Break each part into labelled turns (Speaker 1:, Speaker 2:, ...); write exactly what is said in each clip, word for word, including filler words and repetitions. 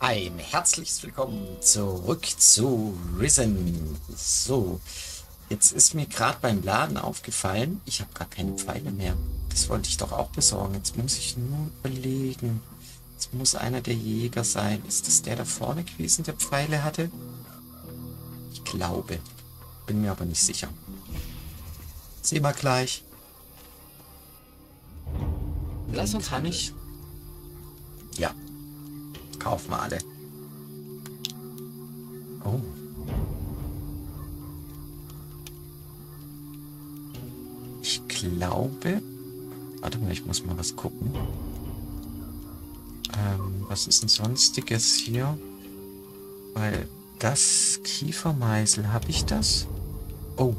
Speaker 1: Ein herzliches Willkommen zurück zu Risen. So, jetzt ist mir gerade beim Laden aufgefallen, ich habe gar keine Pfeile mehr. Das wollte ich doch auch besorgen. Jetzt muss ich nur überlegen. Es muss einer der Jäger sein. Ist das der da vorne gewesen, der Pfeile hatte? Ich glaube. Bin mir aber nicht sicher. Sehen wir gleich.
Speaker 2: Lass uns
Speaker 1: Kann
Speaker 2: handeln.
Speaker 1: ich? Ja. Kaufen wir alle. Oh. Ich glaube... Warte mal, ich muss mal was gucken. Ähm, was ist denn sonstiges hier? Weil das Kiefermeißel, habe ich das? Oh.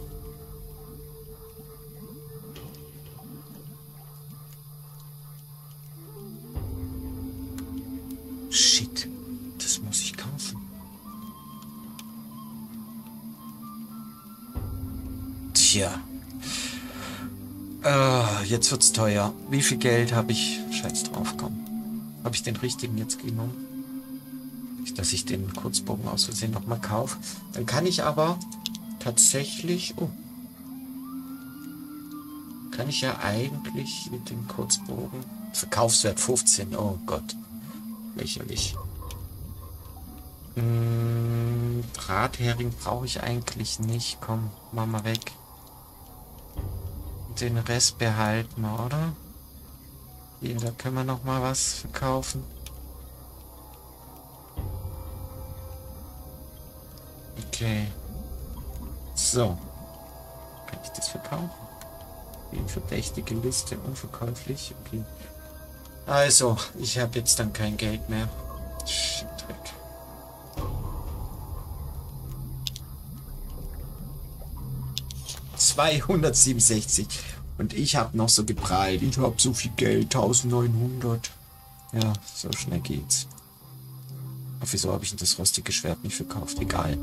Speaker 1: Shit, das muss ich kaufen. Tja. Äh, jetzt wird's teuer. Wie viel Geld habe ich? Scheiß drauf, komm. Habe ich den richtigen jetzt genommen? Nicht, dass ich den Kurzbogen aus Versehen nochmal kaufe. Dann kann ich aber tatsächlich... Oh. Kann ich ja eigentlich mit dem Kurzbogen... Verkaufswert fünfzehn. Oh Gott. Lächerlich. Hm, Brathering brauche ich eigentlich nicht. Komm, mach mal weg. Den Rest behalten wir, oder? Hier, da können wir noch mal was verkaufen. Okay. So. Kann ich das verkaufen? Die verdächtige Liste, unverkäuflich. Okay. Also, ich habe jetzt dann kein Geld mehr. Shit, Dreck. zweihundertsiebenundsechzig. Und ich habe noch so geprallt. Ich habe so viel Geld. eintausendneunhundert. Ja, so schnell geht's. Aber wieso habe ich denn das rostige Schwert nicht verkauft? Egal.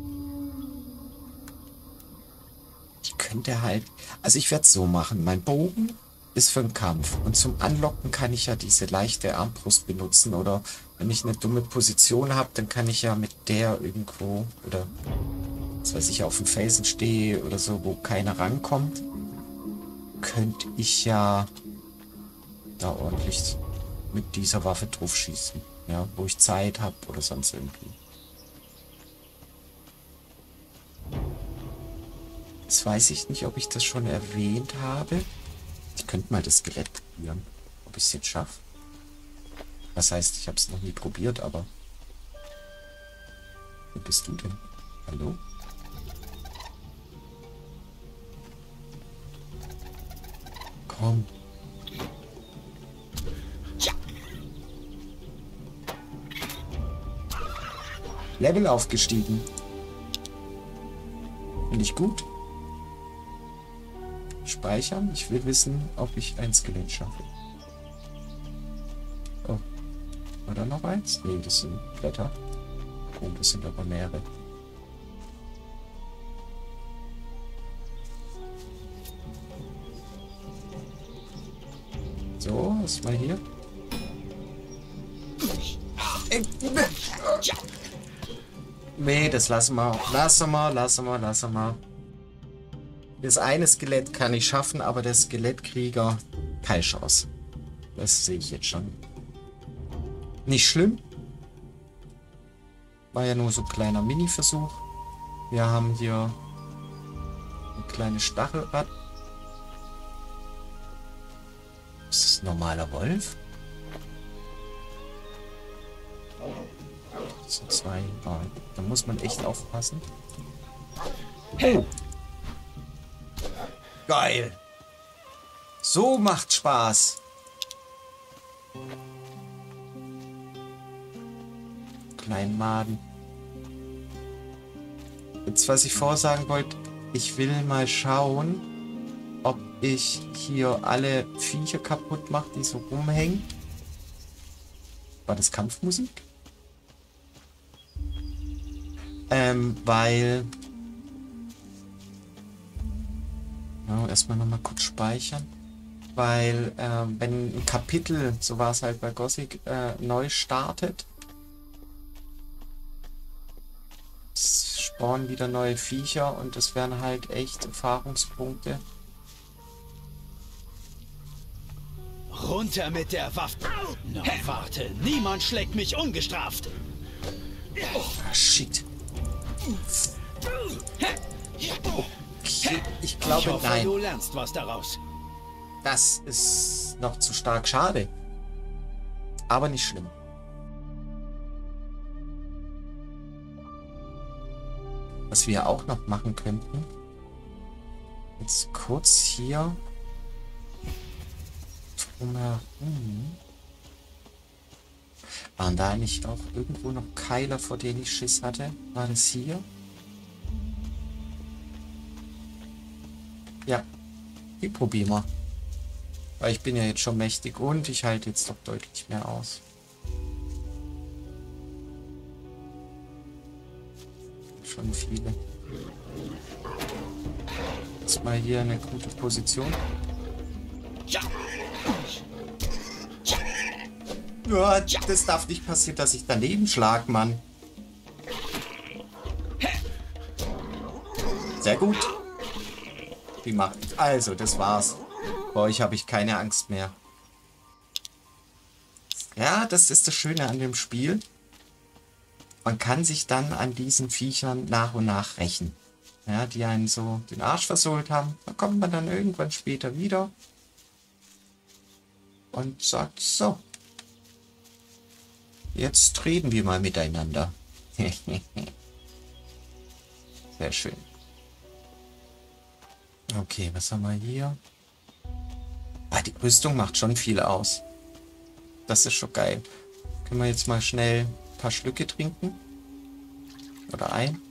Speaker 1: Ich könnte halt... Also ich werde es so machen. Mein Bogen ist für den Kampf. Und zum Anlocken kann ich ja diese leichte Armbrust benutzen. Oder wenn ich eine dumme Position habe, dann kann ich ja mit der irgendwo... Oder... was weiß ich, auf dem Felsen stehe oder so, wo keiner rankommt, könnte ich ja da ordentlich mit dieser Waffe drauf schießen. Ja, wo ich Zeit habe oder sonst irgendwie. Jetzt weiß ich nicht, ob ich das schon erwähnt habe. Ich könnte mal das Skelett probieren, ob ich es jetzt schaffe. Das heißt, ich habe es noch nie probiert, aber... Wo bist du denn? Hallo? Komm. Level aufgestiegen. Finde ich gut. Speichern. Ich will wissen, ob ich ein Skelett schaffe. Oh. War da noch eins? Nee, das sind Blätter. Oh, das sind aber mehrere. So, was war hier? Nee, das lassen wir. Lassen wir, lassen wir, lassen wir. Das eine Skelett kann ich schaffen, aber der Skelettkrieger, keine Chance. Das sehe ich jetzt schon. Nicht schlimm. War ja nur so ein kleiner Mini-Versuch. Wir haben hier ein kleines Stachelrad. Ist das ein normaler Wolf? Das sind zwei. Oh, da muss man echt aufpassen. Oh. Geil. So macht Spaß. Kleinen Maden. Jetzt, was ich vorsagen wollte, ich will mal schauen, ob ich hier alle Viecher kaputt mache, die so rumhängen. War das Kampfmusik? Ähm, weil... Ja, erstmal nochmal kurz speichern. Weil, ähm, wenn ein Kapitel, so war es halt bei Gothic, äh, neu startet, spawnen wieder neue Viecher und das wären halt echt Erfahrungspunkte.
Speaker 2: Runter mit der Waffe. No, warte, niemand schlägt mich ungestraft.
Speaker 1: Ah, shit. Okay, ich glaube,
Speaker 2: ich hoffe,
Speaker 1: nein.
Speaker 2: du lernst was daraus.
Speaker 1: Das ist noch zu stark. Schade. Aber nicht schlimm. Was wir auch noch machen könnten. Jetzt kurz hier. Drumherum. Waren da eigentlich auch irgendwo noch Keiler, vor denen ich Schiss hatte? War das hier? Ja. Die probieren wir. Weil ich bin ja jetzt schon mächtig und ich halte jetzt doch deutlich mehr aus. Schon viele. Jetzt mal hier eine gute Position. Ja, das darf nicht passieren, dass ich daneben schlag, Mann. Sehr gut. Wie macht. Also, das war's. Bei euch habe ich keine Angst mehr. Ja, das ist das Schöne an dem Spiel. Man kann sich dann an diesen Viechern nach und nach rächen. Ja, die einen so den Arsch versohlt haben. Da kommt man dann irgendwann später wieder. Und sagt, so. Jetzt reden wir mal miteinander. Sehr schön. Okay, was haben wir hier? Ah, die Rüstung macht schon viel aus. Das ist schon geil. Können wir jetzt mal schnell ein paar Schlücke trinken? Oder ein?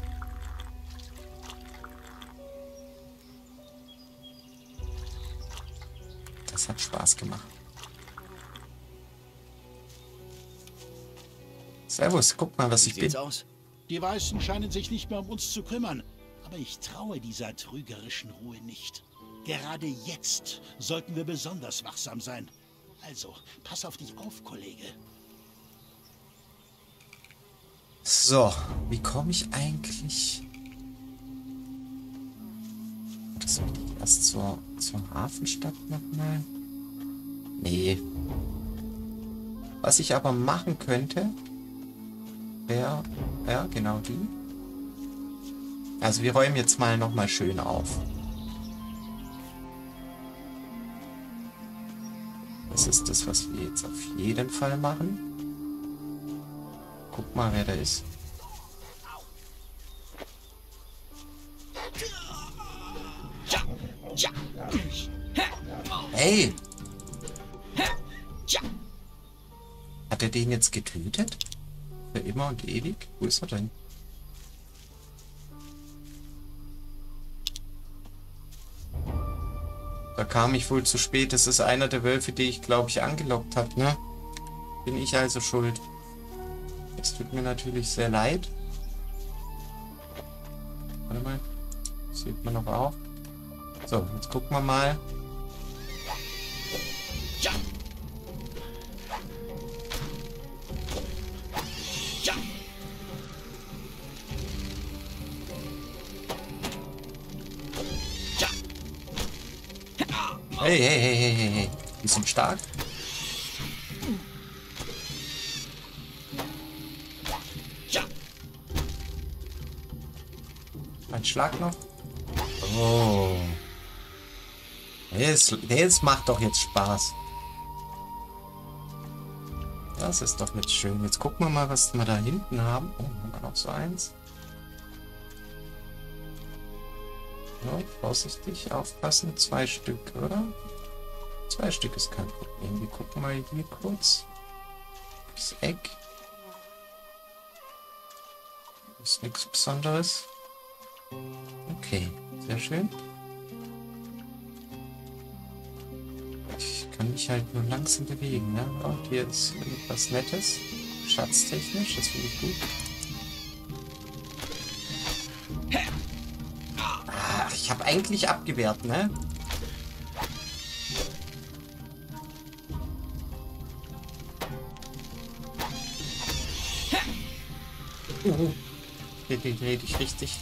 Speaker 1: Das hat Spaß gemacht. Servus, guck mal, was ich bin.
Speaker 3: Aus? Die Weißen scheinen sich nicht mehr um uns zu kümmern. Aber ich traue dieser trügerischen Ruhe nicht. Gerade jetzt sollten wir besonders wachsam sein. Also, pass auf dich auf, Kollege.
Speaker 1: So, wie komme ich eigentlich... Das will ich erst zur, zur Hafenstadt nochmal. Nee. Was ich aber machen könnte, wäre... Ja, genau die. Also wir räumen jetzt mal nochmal schön auf. Das ist das, was wir jetzt auf jeden Fall machen. Guck mal, wer da ist. Hey! Hat er den jetzt getötet? Für immer und ewig? Wo ist er denn? Da kam ich wohl zu spät. Das ist einer der Wölfe, die ich, glaube ich, angelockt habe, ne? Bin ich also schuld. Es tut mir natürlich sehr leid. Warte mal. Sieht man noch auf. So, jetzt gucken wir mal. Hey, hey, hey, hey, hey, hey. Die sind stark. Ein Schlag noch. Oh. Das, das macht doch jetzt Spaß. Das ist doch jetzt schön. Jetzt gucken wir mal, was wir da hinten haben. Oh, haben wir noch so eins. So, vorsichtig, aufpassen. Zwei Stück, oder? Zwei Stück ist kein Problem. Wir gucken mal hier kurz. Das Eck. Ist nichts Besonderes. Okay, sehr schön. Ich kann mich halt nur langsam bewegen, ne? Und hier ist irgendwas Nettes. Schatztechnisch, das finde ich gut. Ach, ich habe eigentlich abgewehrt, ne? Uh. Dreh, dreh, dreh dich richtig.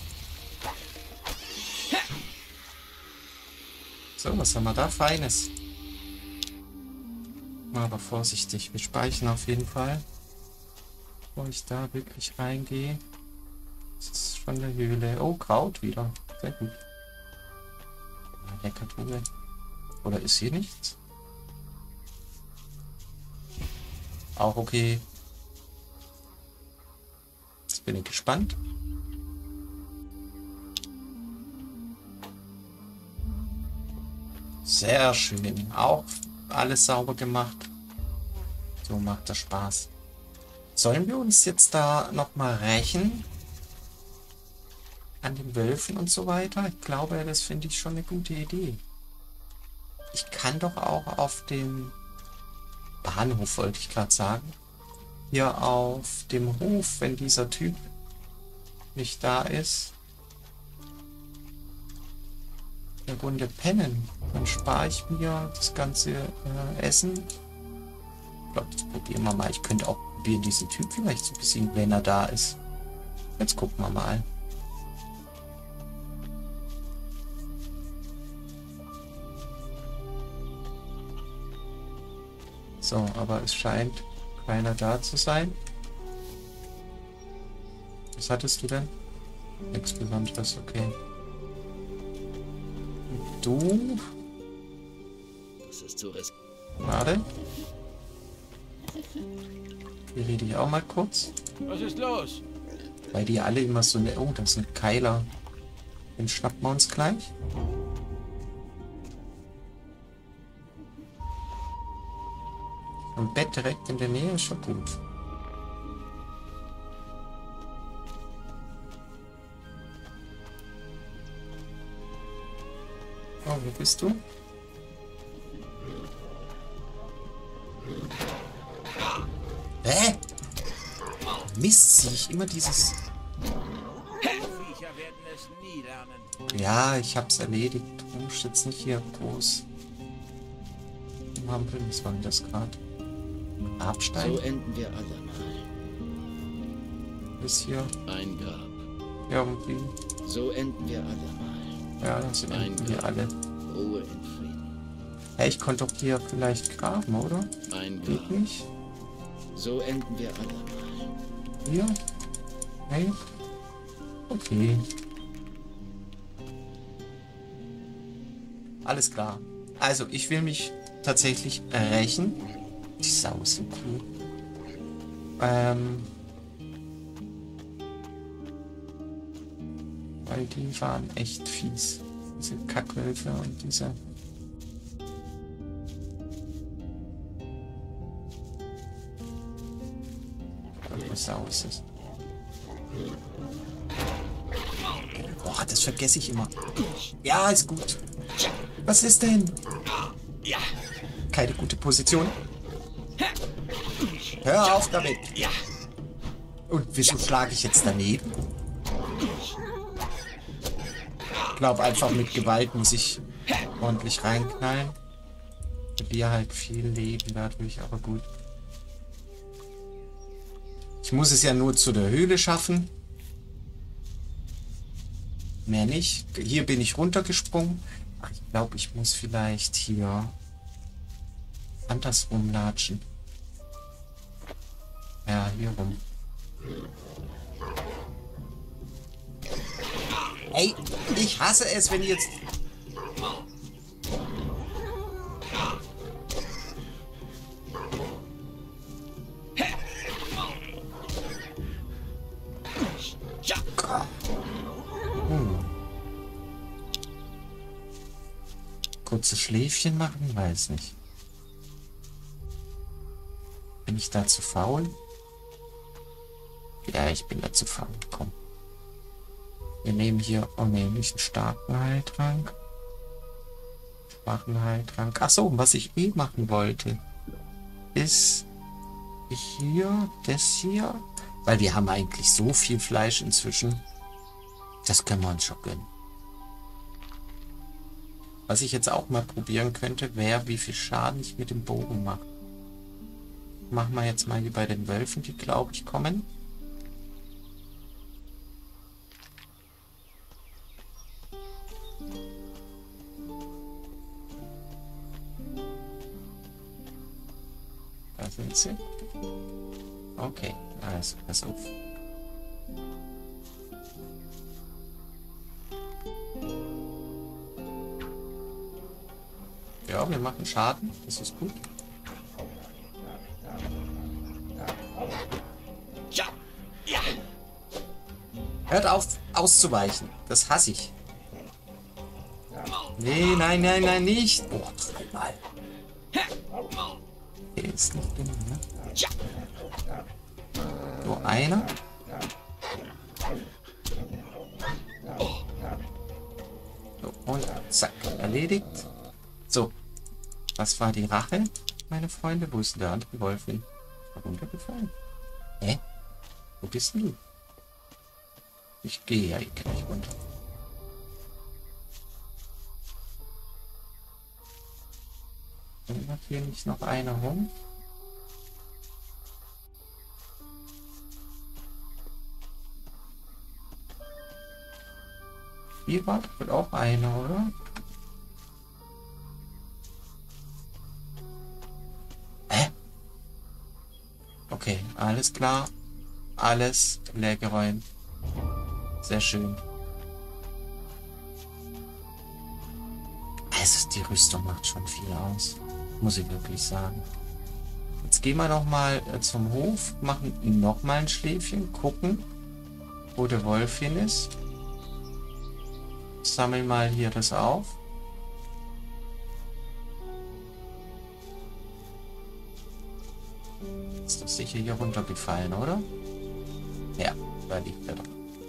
Speaker 1: So, was haben wir da Feines? Aber vorsichtig, wir speichern auf jeden Fall. Bevor ich da wirklich reingehe. Das ist von der Höhle. Oh, Kraut wieder. Sehr gut. Lecker Truhe. Oder ist hier nichts? Auch okay. Jetzt bin ich gespannt. Sehr schön. Auch alles sauber gemacht. So macht das Spaß. Sollen wir uns jetzt da nochmal rächen? An den Wölfen und so weiter? Ich glaube, das finde ich schon eine gute Idee. Ich kann doch auch auf dem Bahnhof, wollte ich gerade sagen, hier auf dem Hof, wenn dieser Typ nicht da ist, eine Runde pennen. Dann spare ich mir das ganze äh, Essen. Ich glaube, das probieren wir mal. Ich könnte auch probieren, diesen Typ vielleicht zu besiegen, wenn er da ist. Jetzt gucken wir mal. So, aber es scheint keiner da zu sein. Was hattest du denn? Nichts Besonderes, okay. Und du?
Speaker 2: Das ist zu riskant.
Speaker 1: Warte. Hier rede ich auch mal kurz.
Speaker 2: Was ist los?
Speaker 1: Weil die alle immer so eine... Oh, das ist ein Keiler. Den schnappen wir uns gleich. Ein Bett direkt in der Nähe ist schon gut. Oh, wo bist du? Hä? Mist, sehe ich immer dieses...
Speaker 2: Viecher werden es nie lernen.
Speaker 1: Ja, ich hab's erledigt. Du musst jetzt nicht hier groß... Hampeln, was war denn das gerade? Grabstein?
Speaker 4: So enden wir alle mal.
Speaker 1: Ist hier
Speaker 4: Ein Grab.
Speaker 1: irgendwie...
Speaker 4: So enden wir alle mal.
Speaker 1: Ja, das sind
Speaker 4: Ein
Speaker 1: hier
Speaker 4: Grab.
Speaker 1: alle.
Speaker 4: Ruhe in Frieden.
Speaker 1: Hey, ich konnte doch hier vielleicht graben, oder?
Speaker 4: Ein
Speaker 1: Geht
Speaker 4: Grab.
Speaker 1: nicht?
Speaker 4: So enden wir alle mal.
Speaker 1: Hier? Hey? Okay. Alles klar. Also, ich will mich tatsächlich rächen. Die Sau ist so cool. Ähm... Weil die waren echt fies. Diese Kackwölfe und diese... Was Sau ist es? Boah, das vergesse ich immer. Ja, ist gut. Was ist denn?
Speaker 2: Ja.
Speaker 1: Keine gute Position. Hör auf damit.
Speaker 2: Ja.
Speaker 1: Und wieso schlage ich jetzt daneben? Ich glaube, einfach mit Gewalt muss ich ordentlich reinknallen. Wir halt viel Leben dadurch, aber gut. Ich muss es ja nur zu der Höhle schaffen. Mehr nicht. Hier bin ich runtergesprungen. Ach, ich glaube, ich muss vielleicht hier andersrum latschen. Ja, hier rum. Ey, ich hasse es, wenn jetzt... Hm. Kurzes Schläfchen machen? Weiß nicht. Bin ich da zu faul? Ja, ich bin da zu faul. Komm. Wir nehmen hier, oh ne, nicht einen starken Heiltrank. Schwachen Heiltrank. Ach so, was ich eh machen wollte, ist hier, das hier. Weil wir haben eigentlich so viel Fleisch inzwischen. Das können wir uns schon gönnen. Was ich jetzt auch mal probieren könnte, wäre, wie viel Schaden ich mit dem Bogen mache. Machen wir jetzt mal hier bei den Wölfen, die, glaube ich, kommen. sie? Okay, also pass auf. Ja, wir machen Schaden. Das ist gut.
Speaker 2: Ja. Ja.
Speaker 1: Hört auf, auszuweichen. Das hasse ich. Nee, nein, nein, nein, nicht. Oh, dreimal. Der ist nicht dumm, ne? So, einer. So, und zack, erledigt. So. Was war die Rache, meine Freunde? Wo ist denn der andere Wolf hin? Runtergefallen? Hä? Wo bist denn du? Ich gehe ja gleich runter. Und hat hier nicht noch einer rum? Hier war wohl auch einer, oder? Hä? Okay, alles klar. Alles leergeräumt. Sehr schön. Also die Rüstung macht schon viel aus. Muss ich wirklich sagen. Jetzt gehen wir noch mal zum Hof, machen noch mal ein Schläfchen, gucken, wo der Wolf hin ist. Sammeln mal hier das auf. Ist doch sicher hier runtergefallen, oder? Ja, da liegt er doch.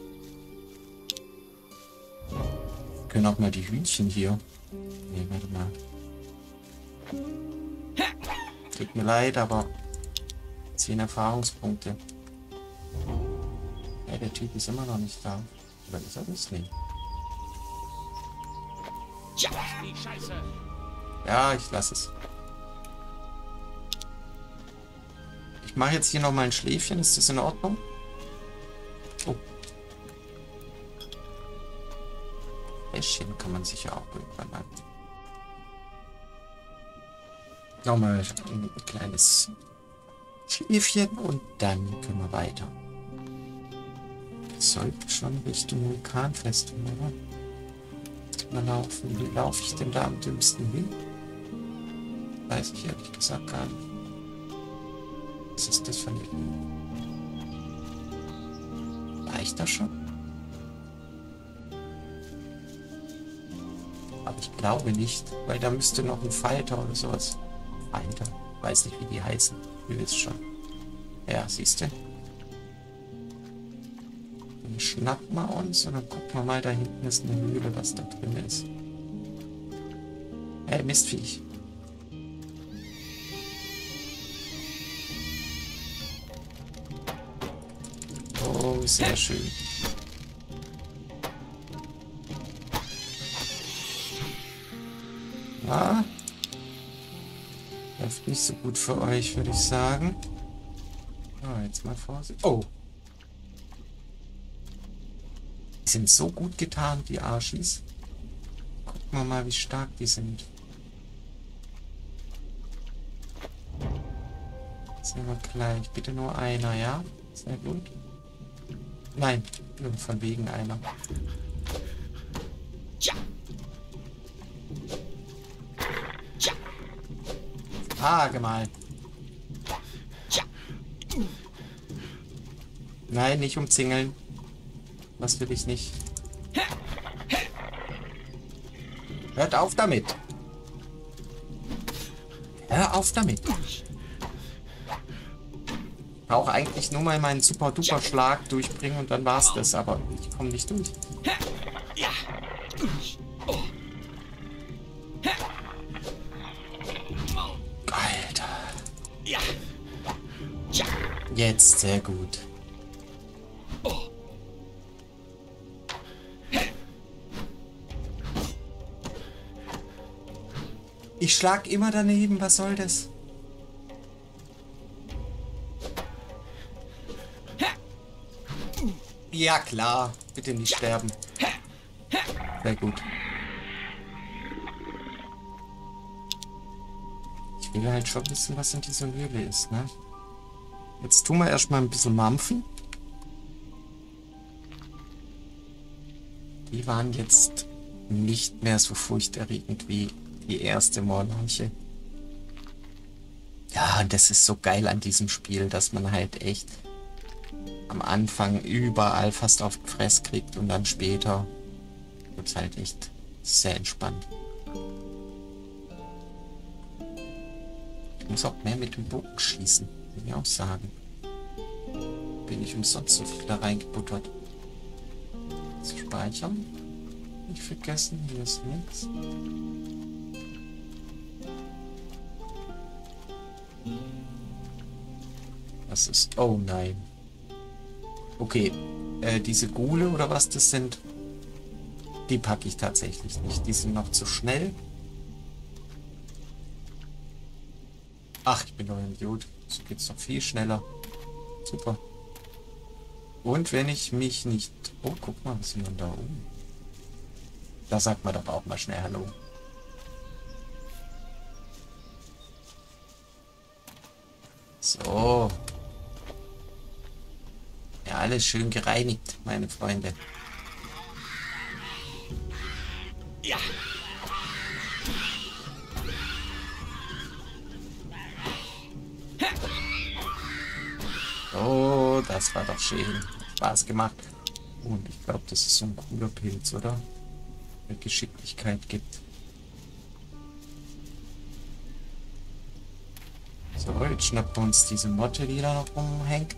Speaker 1: Wir können auch mal die Hühnchen hier. Nee, warte mal. Tut mir leid, aber zehn Erfahrungspunkte. Ja, der Typ ist immer noch nicht da. Oder ist er das? Nee. Ja, ich lasse es. Ich mache jetzt hier noch mal ein Schläfchen. Ist das in Ordnung? Oh. Fläschchen kann man sich ja auch irgendwann an. Nochmal ein kleines Schläfchen und dann können wir weiter. Das sollte schon Richtung Vulkanfestung, oder? Mal laufen. Wie laufe ich denn da am dümmsten hin? Weiß ich ehrlich gesagt gar nicht. Was ist das für ein... War ich da schon? Aber ich glaube nicht, weil da müsste noch ein Falter oder sowas. Falter? Weiß nicht, wie die heißen. Ihr wisst schon. Ja, siehst du? Dann schnappen wir uns und dann gucken wir mal, da hinten ist eine Höhle, was da drin ist. Hey, Mistviech. Oh, sehr schön. Ah. Läuft nicht so gut für euch, würde ich sagen. Oh, jetzt mal Vorsicht. Oh. Die sind so gut getarnt, die Arschis. Gucken wir mal, wie stark die sind. Sehen wir gleich. Bitte nur einer, ja? Sehr gut. Nein, nur von wegen einer. Ah, gemalt. Nein, nicht umzingeln. Das will ich nicht. Hört auf damit. Hör auf damit. Ich brauche eigentlich nur mal meinen super-duper-Schlag durchbringen und dann war's das. Aber ich komme nicht durch. Alter. Jetzt sehr gut. Ich schlag immer daneben, was soll das? Ja klar, bitte nicht sterben. Sehr gut. Ich Ich will halt schon wissen, was in dieser Höhle ist, ne? Jetzt tun wir erstmal ein bisschen mampfen. Die waren jetzt nicht mehr so furchterregend wie die erste Monarche. Ja, und das ist so geil an diesem Spiel, dass man halt echt am Anfang überall fast auf den Fress kriegt und dann später wird es halt echt sehr entspannt. Ich muss auch mehr mit dem Bogen schießen, muss ich auch sagen. Bin ich umsonst so viel da reingebuttert. Zu speichern. Nicht vergessen, hier ist nichts. Das ist... Oh nein. Okay, äh, diese Ghule oder was das sind, die packe ich tatsächlich nicht. Die sind noch zu schnell. Ach, ich bin doch ein Idiot. So geht's noch viel schneller. Super. Und wenn ich mich nicht... Oh, guck mal, was ist denn da oben? Da sagt man doch auch mal schnell Hallo. So. Ja, alles schön gereinigt, meine Freunde.
Speaker 2: Ja.
Speaker 1: Oh, das war doch schön. Spaß gemacht. Und ich glaube, das ist so ein cooler Pilz, oder? Der Geschicklichkeit gibt. So, jetzt schnappen wir uns diese Motte, die da noch rumhängt.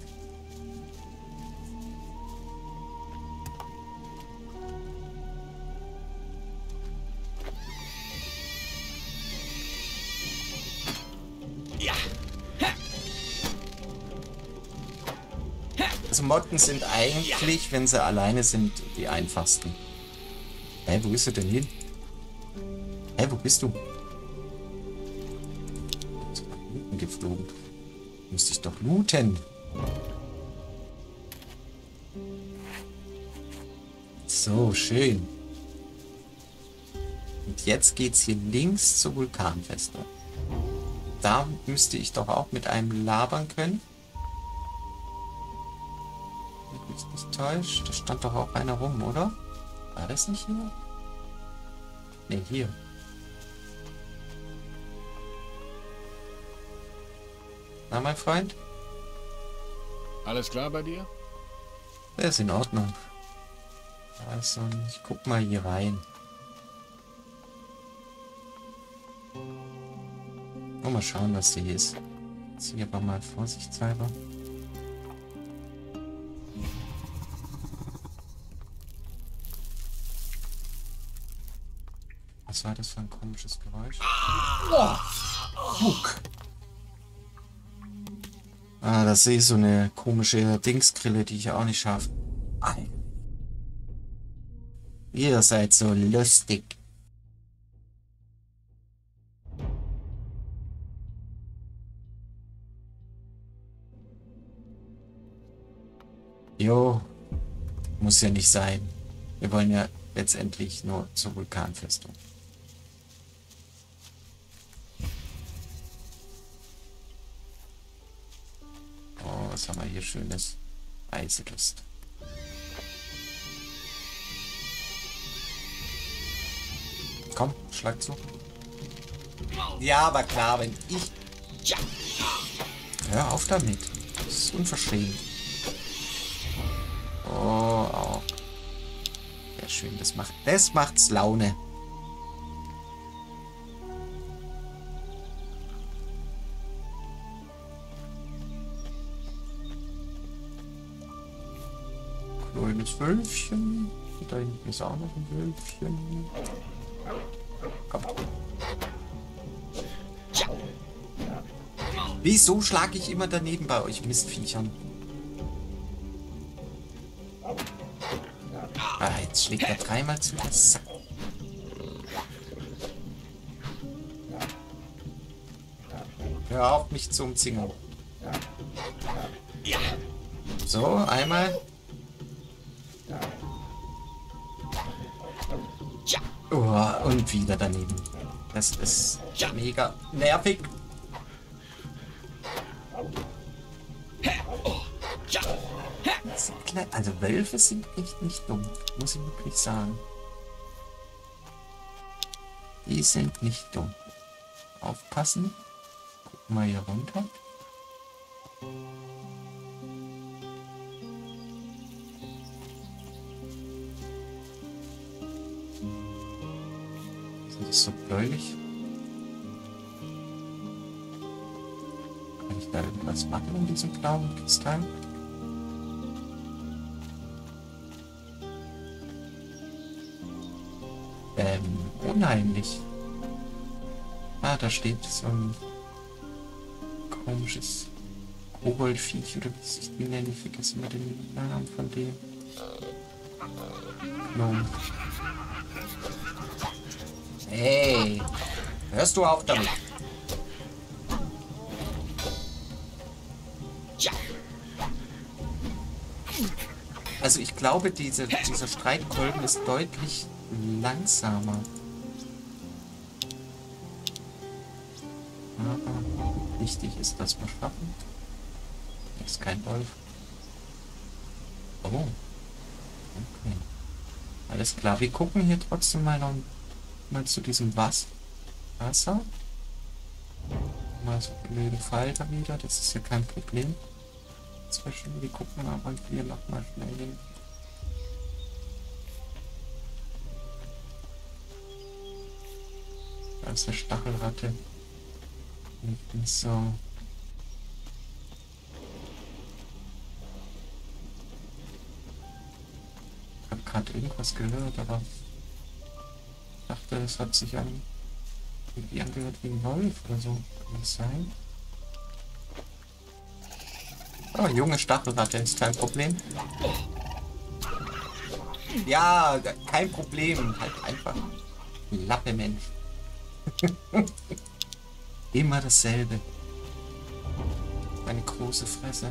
Speaker 1: Also Motten sind eigentlich, wenn sie alleine sind, die einfachsten. Hä, wo ist sie denn hin? Hä, wo bist du? Ist nach unten geflogen. Müsste ich doch looten. So, schön. Und jetzt geht's hier links zur Vulkanfestung. Da müsste ich doch auch mit einem labern können. Wenn mich nicht täuscht, da stand doch auch einer rum, oder? War das nicht hier? Ne, hier. Na, mein Freund?
Speaker 5: Alles klar bei dir?
Speaker 1: Der ist in Ordnung. Also, ich guck mal hier rein. Oh, mal schauen, was hier ist. Jetzt hier aber mal vorsichtshalber. Was war das für ein komisches Geräusch? Oh, Fuck. Ah, das sehe ich so eine komische Dingsgrille, die ich auch nicht schaffe. Ihr seid so lustig. Jo, muss ja nicht sein. Wir wollen ja letztendlich nur zur Vulkanfestung. Oh, was haben wir hier schönes? Reiselust. Komm, schlag zu. Ja, aber klar, wenn ich... Hör auf damit. Das ist unverschämt. Oh, oh. Sehr schön, das macht... Das macht's Laune. Kleines Wölfchen. Da hinten ist auch noch ein Wölfchen. Komm. Wieso schlage ich immer daneben bei euch Mistviechern? Ah, jetzt schlägt er dreimal zu. Sack. Hör auf, mich zu umzingeln. So, einmal. Oh, und wieder daneben. Das ist mega nervig. Also Wölfe sind echt nicht dumm, muss ich wirklich sagen. Die sind nicht dumm. Aufpassen. Guck mal hier runter. Das ist so bläulich. Kann ich da irgendwas machen in diesem blauen Kristall? Ähm, unheimlich. Ah, da steht so ein komisches Koboldviech oder wie sich die nennen. Ich vergesse immer den Namen von dem. Gnome. Hey, hörst du auf damit? Also ich glaube, diese, dieser Streitkolben ist deutlich langsamer. Aber wichtig ist, dass wir schaffen. Das ist kein Wolf. Oh. Okay. Alles klar. Wir gucken hier trotzdem mal noch mal zu diesem Was Wasser. Mal so blöde Falter wieder. Das ist ja kein Problem. Zwischen. Wir gucken aber hier noch mal schnell hin. Da ist eine Stachelratte. Nicht so. Ich habe gerade irgendwas gehört, aber ich dachte, es hat sich an irgendwie angehört wie ein Wolf oder so. Kann das sein? Oh, junge Stachelratte ist kein Problem. Ja, kein Problem. Halt einfach. Lappe, Mensch. Immer dasselbe. Eine große Fresse.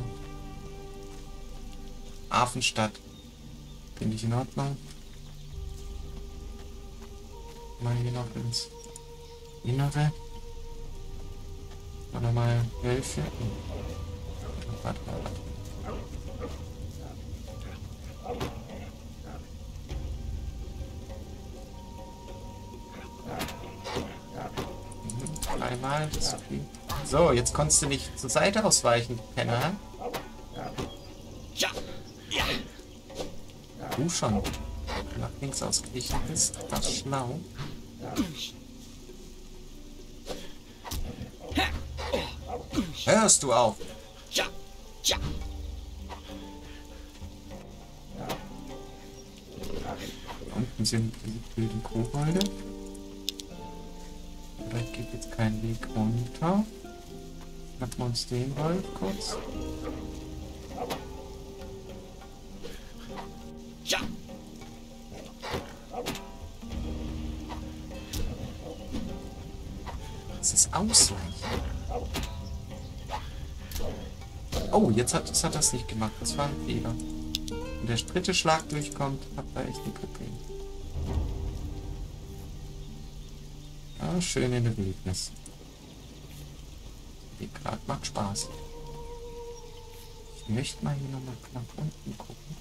Speaker 1: Hafenstadt. Finde ich in Ordnung. Mal hier noch ins Innere. Oder mal Wölfe. Warte mal, warte. Dreimal, das ist so viel. So, jetzt konntest du nicht zur Seite ausweichen, Penner. Du schon. Nach links ausgewichen bist, das ist schlau. Hörst du auf? Unten sind die wilden Kobolde. Vielleicht geht jetzt kein Weg runter. Schnappen wir uns den Wolf kurz. Das ist Ausweichen. Oh, jetzt hat, jetzt hat das nicht gemacht. Das war ein Fehler. Wenn der dritte Schlag durchkommt, hat er echt ein Problem. Ah, schön in der Wildnis. Die gerade macht Spaß. Ich möchte mal hier nochmal nach unten gucken.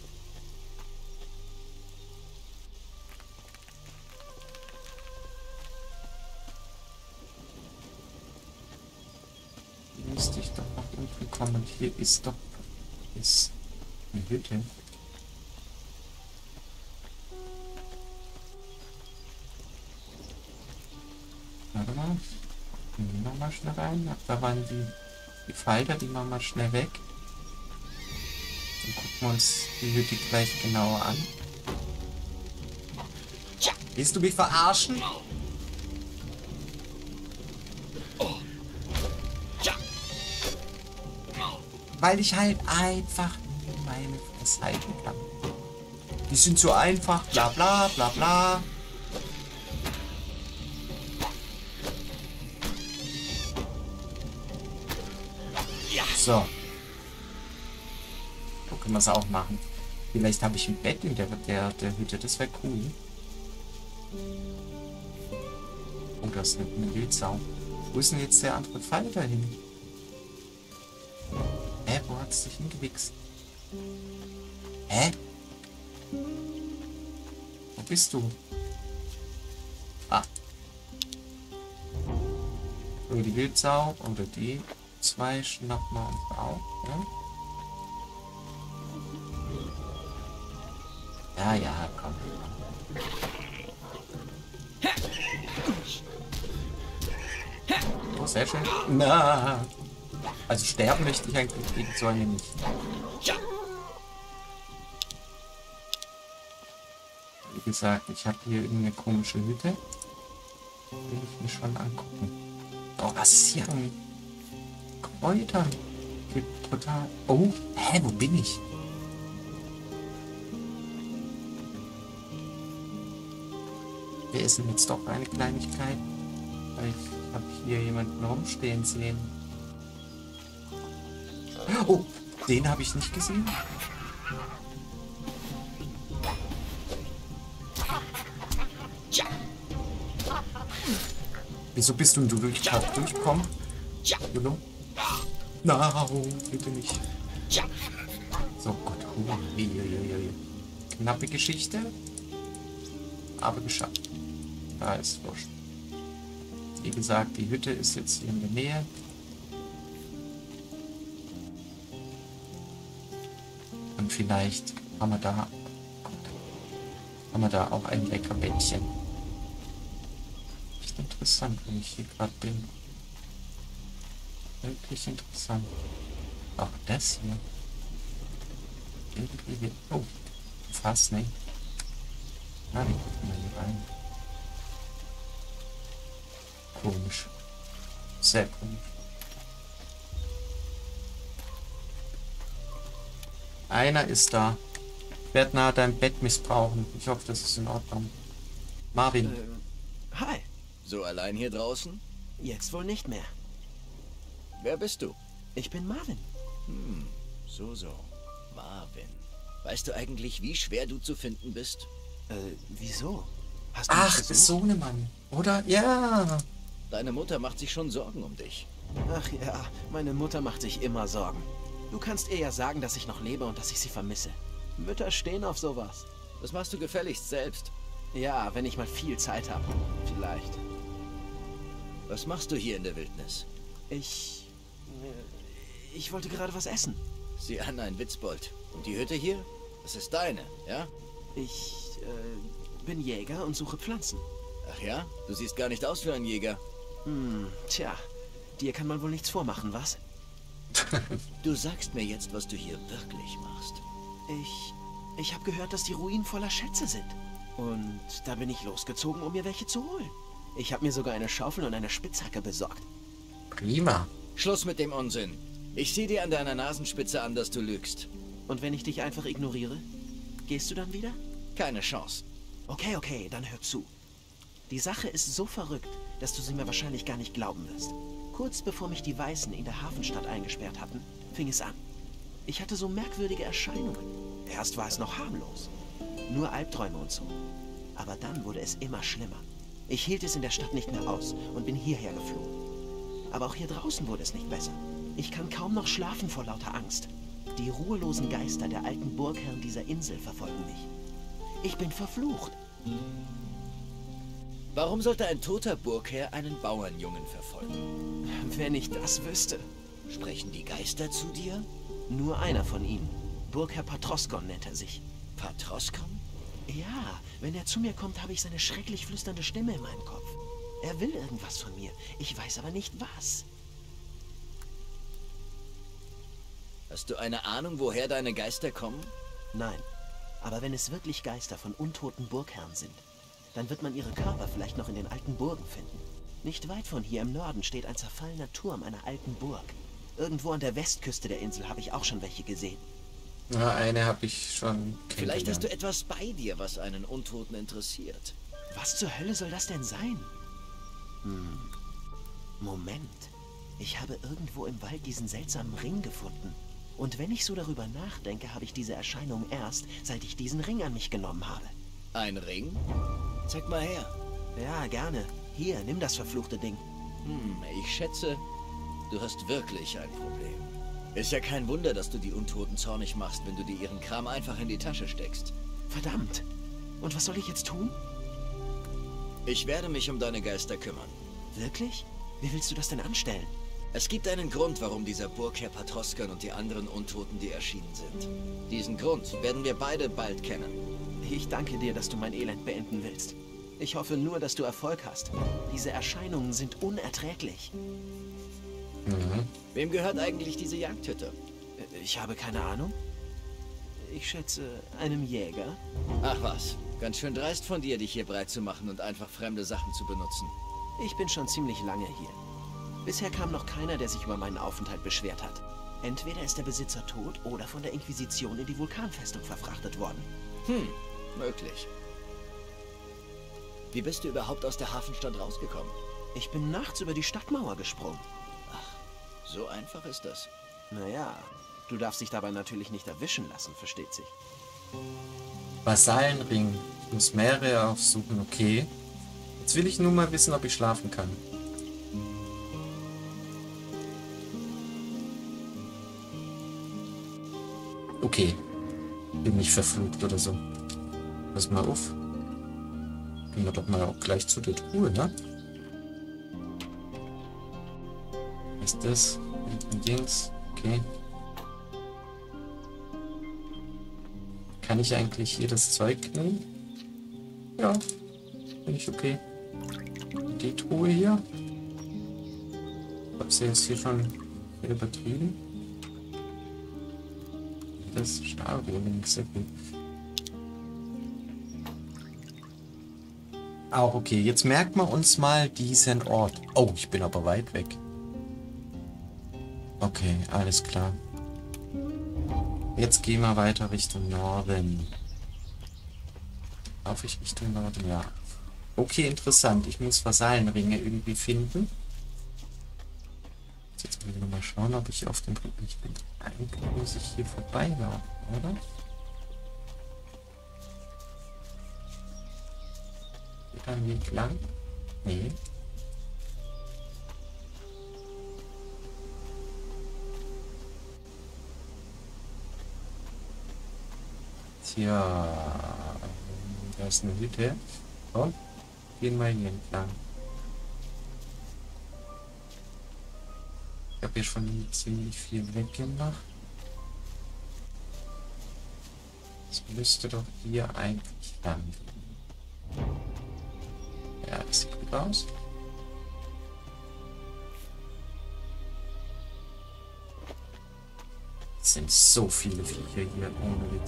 Speaker 1: Hier müsste ich doch nach unten kommen. Und hier ist doch ist eine Hütte. Warte mal. Gehen wir nochmal schnell rein. Ach, da waren die, die Falter, die machen wir schnell weg. Dann gucken wir uns die Hütte gleich genauer an. Willst du mich verarschen? Weil ich halt einfach nie meine Fresse halten kann. Die sind so einfach, bla bla bla bla. So. So können wir es auch machen. Vielleicht habe ich ein Bett in der, der, der Hütte, das wäre cool. Oh, das ist eine Wildsau. Wo ist denn jetzt der andere Falter hin? Hä, wo hat es sich hingewichst? Hä? Wo bist du? Ah. So, die Wildsau oder die zwei schnappen wir uns auch. Ja, ja, ja, komm. Oh, sehr schön. Na. Also sterben möchte ich eigentlich gegen so eine nicht. Wie gesagt, ich habe hier irgendeine komische Hütte. Will ich mir schon angucken. Oh, was ist hier an Kräutern? Geht total. Oh, hä, wo bin ich? Wir essen jetzt doch eine Kleinigkeit. Weil ich habe hier jemanden rumstehen sehen. Oh, den habe ich nicht gesehen. Wieso bist du, du durch, durchgekommen? Juno? Na, no, bitte nicht. So, Gott. Knappe Geschichte. Aber geschafft. Da ist wurscht. Wie gesagt, die Hütte ist jetzt hier in der Nähe. Und vielleicht haben wir da, haben wir da auch ein lecker Bettchen. Echt interessant, wenn ich hier gerade bin. Wirklich interessant. Auch das hier. Irgendwie hier. Oh, fast nicht. Na, die gucken wir hier rein. Komisch. Sehr komisch. Einer ist da. Ich werde nahe dein Bett missbrauchen. Ich hoffe, das ist in Ordnung. Marvin.
Speaker 6: Ähm, hi.
Speaker 7: So allein hier draußen?
Speaker 6: Jetzt wohl nicht mehr.
Speaker 7: Wer bist du?
Speaker 6: Ich bin Marvin.
Speaker 7: Hm, so, so. Marvin. Weißt du eigentlich, wie schwer du zu finden bist?
Speaker 6: Äh, wieso? Hast du
Speaker 1: Ach,
Speaker 6: mich
Speaker 1: das Sohnemann. Oder? Ja.
Speaker 7: Deine Mutter macht sich schon Sorgen um dich.
Speaker 6: Ach ja, meine Mutter macht sich immer Sorgen. Du kannst ihr ja sagen, dass ich noch lebe und dass ich sie vermisse. Mütter stehen auf sowas.
Speaker 7: Das machst du gefälligst selbst.
Speaker 6: Ja, wenn ich mal viel Zeit habe. Vielleicht.
Speaker 7: Was machst du hier in der Wildnis?
Speaker 6: Ich... äh, Ich wollte gerade was essen.
Speaker 7: Sieh an, ein Witzbold. Und die Hütte hier? Das ist deine, ja?
Speaker 6: Ich äh, bin Jäger und suche Pflanzen.
Speaker 7: Ach ja? Du siehst gar nicht aus wie ein Jäger.
Speaker 6: Hm, tja. Dir kann man wohl nichts vormachen, was?
Speaker 7: Du sagst mir jetzt, was du hier wirklich machst.
Speaker 6: Ich... Ich habe gehört, dass die Ruinen voller Schätze sind. Und da bin ich losgezogen, um mir welche zu holen. Ich habe mir sogar eine Schaufel und eine Spitzhacke besorgt.
Speaker 1: Prima.
Speaker 7: Schluss mit dem Unsinn. Ich sehe dir an deiner Nasenspitze an, dass du lügst.
Speaker 6: Und wenn ich dich einfach ignoriere, gehst du dann wieder?
Speaker 7: Keine Chance.
Speaker 6: Okay, okay, dann hör zu. Die Sache ist so verrückt, dass du sie mir wahrscheinlich gar nicht glauben wirst. Kurz bevor mich die Weißen in der Hafenstadt eingesperrt hatten, fing es an. Ich hatte so merkwürdige Erscheinungen. Erst war es noch harmlos. Nur Albträume und so. Aber dann wurde es immer schlimmer. Ich hielt es in der Stadt nicht mehr aus und bin hierher geflohen. Aber auch hier draußen wurde es nicht besser. Ich kann kaum noch schlafen vor lauter Angst. Die ruhelosen Geister der alten Burgherren dieser Insel verfolgen mich. Ich bin verflucht.
Speaker 7: Warum sollte ein toter Burgherr einen Bauernjungen verfolgen?
Speaker 6: Wenn ich das wüsste.
Speaker 7: Sprechen die Geister zu dir?
Speaker 6: Nur einer von ihnen. Burgherr Patroskon nennt er sich.
Speaker 7: Patroskon?
Speaker 6: Ja, wenn er zu mir kommt, habe ich seine schrecklich flüsternde Stimme in meinem Kopf. Er will irgendwas von mir. Ich weiß aber nicht was.
Speaker 7: Hast du eine Ahnung, woher deine Geister kommen?
Speaker 6: Nein, aber wenn es wirklich Geister von untoten Burgherren sind, dann wird man ihre Körper vielleicht noch in den alten Burgen finden. Nicht weit von hier im Norden steht ein zerfallener Turm einer alten Burg. Irgendwo an der Westküste der Insel habe ich auch schon welche gesehen.
Speaker 1: Ja, eine habe ich schon
Speaker 7: Vielleicht hast du etwas bei dir, was einen Untoten interessiert.
Speaker 6: Was zur Hölle soll das denn sein? Hm. Moment. Ich habe irgendwo im Wald diesen seltsamen Ring gefunden. Und wenn ich so darüber nachdenke, habe ich diese Erscheinung erst, seit ich diesen Ring an mich genommen habe.
Speaker 7: Ein Ring? Zeig mal her.
Speaker 6: Ja, gerne. Hier, nimm das verfluchte Ding.
Speaker 7: Hm, ich schätze, du hast wirklich ein Problem. Ist ja kein Wunder, dass du die Untoten zornig machst, wenn du dir ihren Kram einfach in die Tasche steckst.
Speaker 6: Verdammt. Und was soll ich jetzt tun?
Speaker 7: Ich werde mich um deine Geister kümmern.
Speaker 6: Wirklich? Wie willst du das denn anstellen?
Speaker 7: Es gibt einen Grund, warum dieser Burgherr Patroskan und die anderen Untoten dir erschienen sind. Diesen Grund werden wir beide bald kennen.
Speaker 6: Ich danke dir, dass du mein Elend beenden willst. Ich hoffe nur, dass du Erfolg hast. Diese Erscheinungen sind unerträglich.
Speaker 1: Mhm.
Speaker 7: Wem gehört eigentlich diese Jagdhütte?
Speaker 6: Ich habe keine Ahnung. Ich schätze, einem Jäger.
Speaker 7: Ach was, ganz schön dreist von dir, dich hier breit zu machen und einfach fremde Sachen zu benutzen.
Speaker 6: Ich bin schon ziemlich lange hier. Bisher kam noch keiner, der sich über meinen Aufenthalt beschwert hat. Entweder ist der Besitzer tot oder von der Inquisition in die Vulkanfestung verfrachtet worden.
Speaker 7: Hm, möglich. Wie bist du überhaupt aus der Hafenstadt rausgekommen?
Speaker 6: Ich bin nachts über die Stadtmauer gesprungen.
Speaker 7: Ach, so einfach ist das.
Speaker 6: Naja, du darfst dich dabei natürlich nicht erwischen lassen, versteht sich.
Speaker 1: Vasallenring. Ich muss mehrere aufsuchen, okay. Jetzt will ich nur mal wissen, ob ich schlafen kann. Okay. Bin nicht verflucht oder so. Pass mal auf. Gehen wir doch mal auch gleich zu der Truhe, ne? Was ist das? Hinten links. Okay. Kann ich eigentlich hier das Zeug nehmen? Ja. Finde ich okay. Die Truhe hier. Ob sie jetzt hier schon übertrieben? Das Stahlrohling, sehr gut. Auch okay, jetzt merken wir uns mal diesen Ort. Oh, ich bin aber weit weg. Okay, alles klar. Jetzt gehen wir weiter Richtung Norden. Darf ich Richtung Norden? Ja. Okay, interessant. Ich muss Vasallenringe irgendwie finden. Jetzt muss ich nochmal schauen, ob ich auf dem ich bin. Eigentlich muss ich hier vorbeilaufen, oder? Geht da ein Weg lang? Nee. Tja, da ist eine Hütte. So, gehen wir hier entlang. Ich habe hier schon ziemlich viel weggemacht. Das müsste doch hier eigentlich lang gehen. Ja, das sieht gut aus. Es sind so viele Viecher hier, ohne Witz.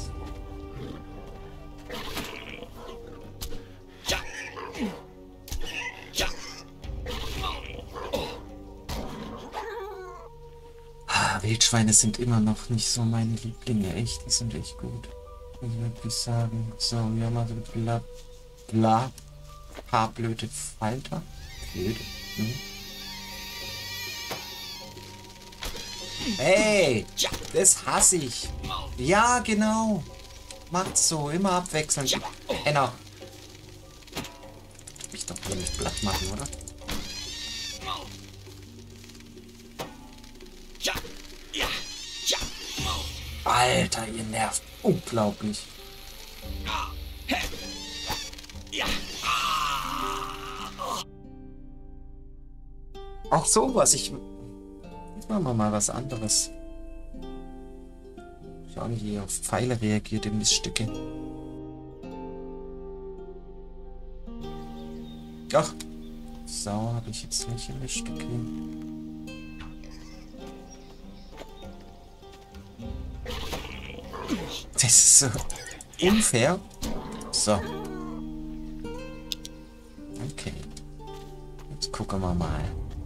Speaker 1: Ah, Wildschweine sind immer noch nicht so meine Lieblinge, echt, die sind echt gut. Muss ich wirklich sagen. So, wir haben also bla bla paar blöde Falter. Blöde. Hm. Hey, das hasse ich. Ja, genau. Macht so, immer abwechselnd. Enner. Ich doch hier nicht platt machen, oder? Alter, ihr nervt unglaublich. Ach so, was ich... Jetzt machen wir mal was anderes. Schauen, wie ihr auf Pfeile reagiert, im Miststücke. Ach, Sau habe ich jetzt nicht im Miststücke. Das ist so unfair. So. Okay. Jetzt gucken wir mal.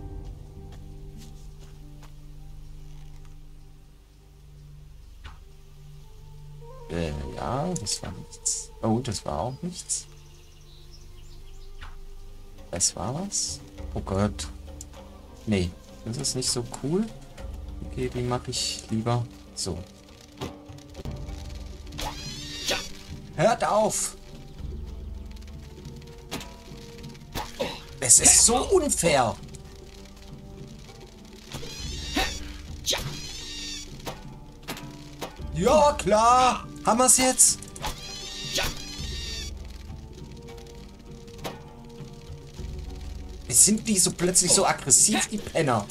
Speaker 1: Äh, ja, das war nichts. Oh, das war auch nichts. Das war was? Oh Gott. Nee, das ist nicht so cool. Okay, die mache ich lieber so. Hört auf! Es ist so unfair! Ja, klar. Haben wir es jetzt? Sind die so plötzlich so aggressiv, die Penner?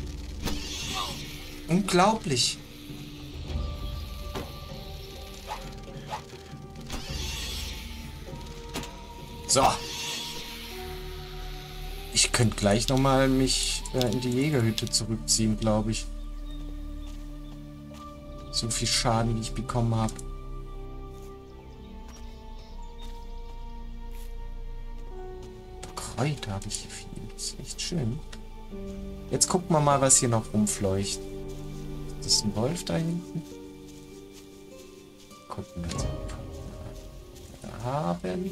Speaker 1: Unglaublich. So. Ich könnte gleich nochmal mich äh, in die Jägerhütte zurückziehen, glaube ich. So viel Schaden, wie ich bekommen habe. Kräuter habe ich hier viel. Das ist echt schön. Jetzt gucken wir mal, was hier noch rumfleucht. Das ist ein Wolf da hinten. Gucken wir mal. Haben.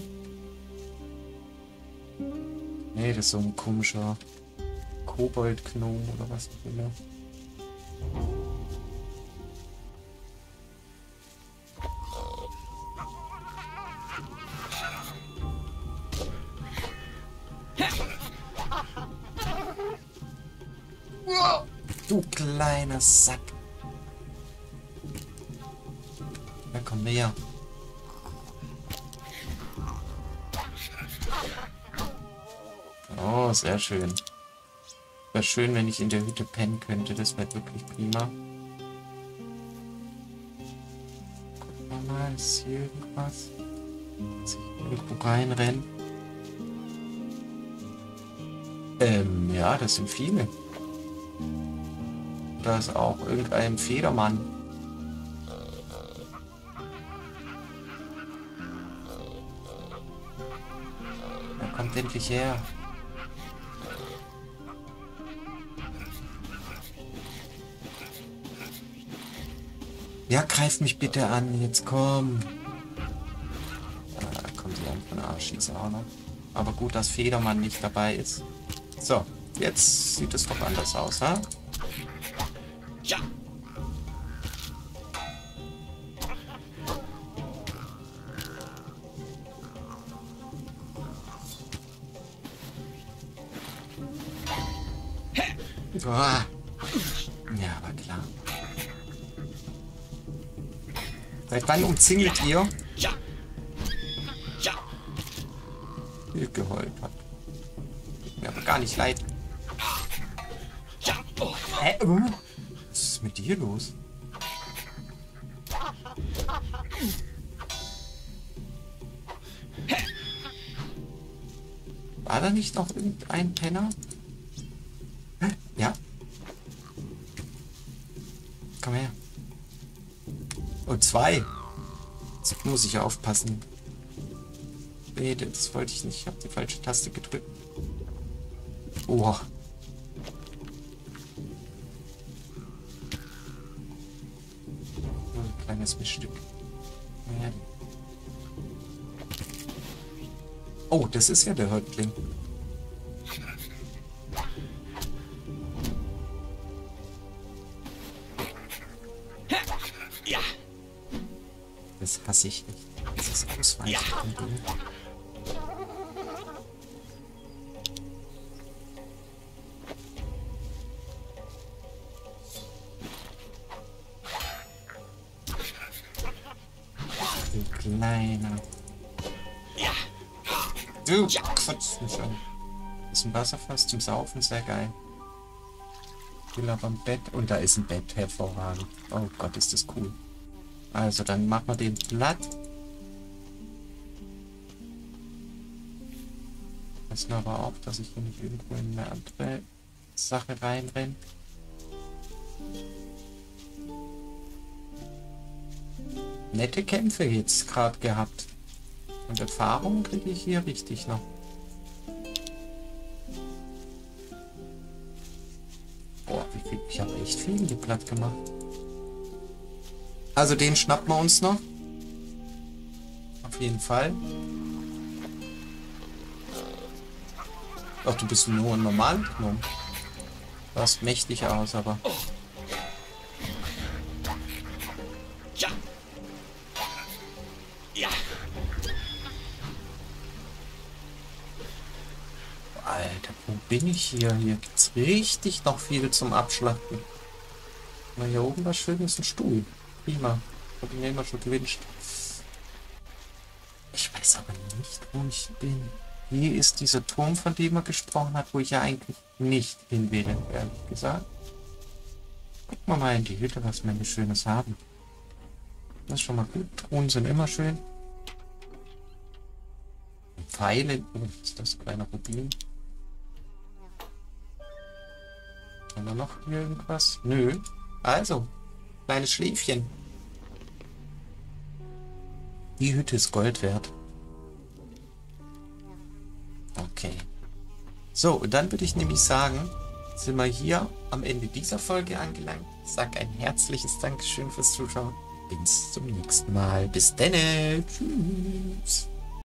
Speaker 1: Nee, das ist so ein komischer Koboldgnom oder was auch immer. Du kleiner Sack. Da komm näher. Oh, sehr schön. Wäre schön, wenn ich in der Hütte pennen könnte. Das wäre wirklich prima. Gucken wir mal, ist hier irgendwas? Dass ich irgendwo reinrenne. Ähm, ja, das sind viele. Da ist auch irgendein Federmann. Er kommt endlich her. Ja, greif mich bitte an. Jetzt komm. Ah, da kommt die von der Arschschieße auch noch. Aber gut, dass Federmann nicht dabei ist. So, jetzt sieht es doch anders aus, ha?
Speaker 2: Ja.
Speaker 1: Boah. Ja, aber klar. Seit wann umzingelt ihr?
Speaker 2: Ja. Ja.
Speaker 1: Ihr geheult hat. Tut mir aber gar nicht leid.
Speaker 2: Ja. Oh.
Speaker 1: Hä? Uh. Was ist mit dir los? War da nicht noch irgendein Penner? Hä? Ja. Komm her. Oh, zwei. Jetzt muss ich aufpassen. Nee, das wollte ich nicht. Ich habe die falsche Taste gedrückt. Oh. Nur ein kleines Missstück. Ja. Oh, das ist ja der Häuptling.
Speaker 2: Ja.
Speaker 1: Das hasse ich nicht. Das ist Ausweichen von Dingen. Du kleiner.
Speaker 2: Ja.
Speaker 1: Du kotzt mich an. Das ist ein Wasserfass zum Saufen, sehr geil. Ich will aber ein Bett. Und da ist ein Bett, hervorragend. Oh Gott, ist das cool. Also, dann machen wir den platt. Wissen aber auch, dass ich hier nicht irgendwo in eine andere Sache reinrenne. Nette Kämpfe jetzt gerade gehabt. Und Erfahrung kriege ich hier richtig noch. Boah, wie viel? Ich habe echt viel hier platt gemacht. Also den schnappen wir uns noch. Auf jeden Fall. Ach, du bist nur ein normaler Gnome. Du sahst mächtig aus, aber...
Speaker 2: Ja. Ja.
Speaker 1: Alter, wo bin ich hier? Hier gibt's richtig noch viel zum Abschlachten. Mal hier oben was Schönes, ein Stuhl. Prima. Hab ich mir immer schon gewünscht. Ich weiß aber nicht, wo ich bin. Hier ist dieser Turm, von dem er gesprochen hat, wo ich ja eigentlich nicht hin will, ehrlich gesagt. Gucken wir mal in die Hütte, was wir hier Schönes haben. Das ist schon mal gut. Truhen sind immer schön. Pfeile. Oh, ist das kleine Rubin? Haben wir noch irgendwas? Nö. Also, kleines Schläfchen. Die Hütte ist Gold wert. Okay. So, und dann würde ich nämlich sagen, sind wir hier am Ende dieser Folge angelangt. Ich sage ein herzliches Dankeschön fürs Zuschauen. Bis zum nächsten Mal. Bis denne. Tschüss.